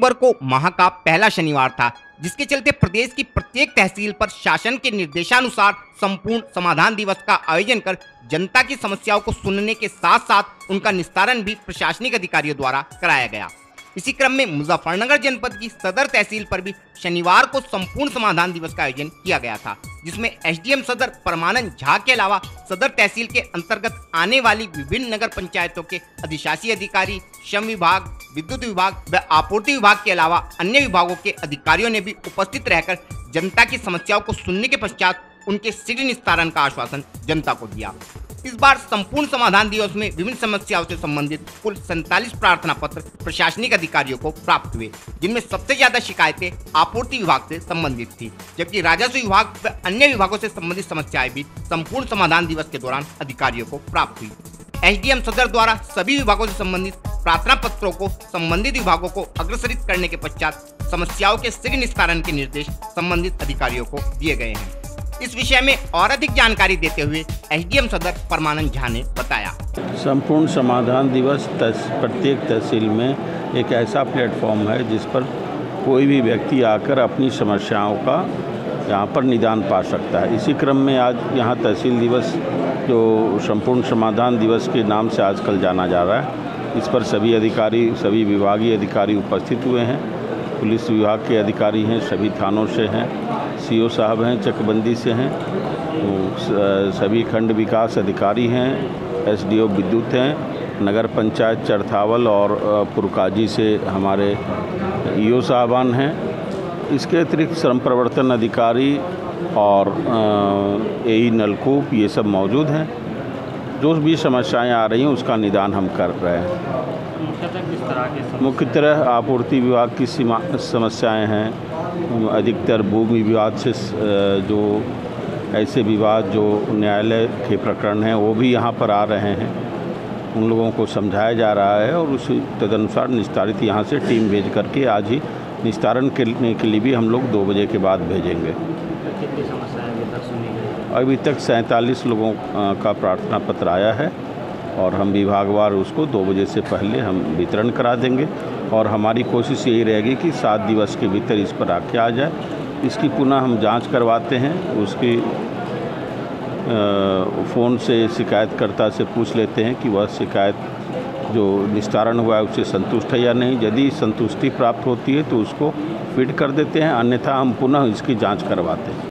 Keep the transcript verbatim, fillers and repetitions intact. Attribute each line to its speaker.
Speaker 1: अक्टूबर को माह का पहला शनिवार था, जिसके चलते प्रदेश की प्रत्येक तहसील पर शासन के निर्देशानुसार संपूर्ण समाधान दिवस का आयोजन कर जनता की समस्याओं को सुनने के साथ साथ उनका निस्तारण भी प्रशासनिक अधिकारियों द्वारा कराया गया। इसी क्रम में मुजफ्फरनगर जनपद की सदर तहसील पर भी शनिवार को संपूर्ण समाधान दिवस का आयोजन किया गया था, जिसमें एसडीएम सदर परमानंद झा के अलावा सदर तहसील के अंतर्गत आने वाली विभिन्न नगर पंचायतों के अधिशासी अधिकारी, श्रम विभाग, विद्युत विभाग व आपूर्ति विभाग के अलावा अन्य विभागों के अधिकारियों ने भी उपस्थित रहकर जनता की समस्याओं को सुनने के पश्चात उनके शीघ्र निस्तारण का आश्वासन जनता को दिया। इस बार संपूर्ण समाधान दिवस में विभिन्न समस्याओं से संबंधित कुल सैंतालीस प्रार्थना पत्र प्रशासनिक अधिकारियों को प्राप्त हुए, जिनमें सबसे ज्यादा शिकायतें आपूर्ति विभाग से संबंधित थी, जबकि राजस्व विभाग व अन्य विभागों से संबंधित समस्याएं भी संपूर्ण समाधान दिवस के दौरान अधिकारियों को प्राप्त हुई। एसडीएम सदर द्वारा सभी विभागों से संबंधित प्रार्थना पत्रों को संबंधित विभागों को अग्रसरित करने के पश्चात समस्याओं के शीघ्र निस्तारण के निर्देश संबंधित अधिकारियों को दिए गए हैं। इस विषय में और अधिक जानकारी देते हुए एसडीएम सदर परमानंद झा ने बताया।
Speaker 2: संपूर्ण समाधान दिवस तस, प्रत्येक तहसील में एक ऐसा प्लेटफॉर्म है जिस पर कोई भी व्यक्ति आकर अपनी समस्याओं का यहाँ पर निदान पा सकता है। इसी क्रम में आज यहाँ तहसील दिवस जो संपूर्ण समाधान दिवस के नाम से आजकल जाना जा रहा है, इस पर सभी अधिकारी, सभी विभागीय अधिकारी उपस्थित हुए हैं। पुलिस विभाग के अधिकारी हैं, सभी थानों से हैं, सीओ साहब हैं, चकबंदी से हैं, सभी खंड विकास अधिकारी हैं, एसडीओ विद्युत हैं, नगर पंचायत चरथावल और पुरकाजी से हमारे ईओ साहबान हैं। इसके अतिरिक्त श्रम प्रवर्तन अधिकारी और एई नलकूप ये सब मौजूद हैं। जो भी समस्याएं आ रही हैं उसका निदान हम कर रहे हैं। मुख्यतः आपूर्ति विभाग की समस्याएं हैं, अधिकतर भूमि विवाद से जो ऐसे विवाद जो न्यायालय के प्रकरण हैं वो भी यहाँ पर आ रहे हैं, उन लोगों को समझाया जा रहा है और उसी तदनुसार निस्तारित यहाँ से टीम भेज करके आज ही निस्तारण करने के लिए भी हम लोग दो बजे के बाद भेजेंगे।
Speaker 3: कितनी समस्याएं अभी तक सुनी गई?
Speaker 2: अभी तक सैंतालीस लोगों का प्रार्थना पत्र आया है और हम विभागवार उसको दो बजे से पहले हम वितरण करा देंगे और हमारी कोशिश यही रहेगी कि सात दिवस के भीतर इस पर आके आ जाए। इसकी पुनः हम जांच करवाते हैं, उसकी फ़ोन से शिकायतकर्ता से पूछ लेते हैं कि वह शिकायत जो निस्तारण हुआ है उससे संतुष्ट है या नहीं। यदि संतुष्टि प्राप्त होती है तो उसको फिट कर देते हैं, अन्यथा हम पुनः इसकी जांच करवाते हैं।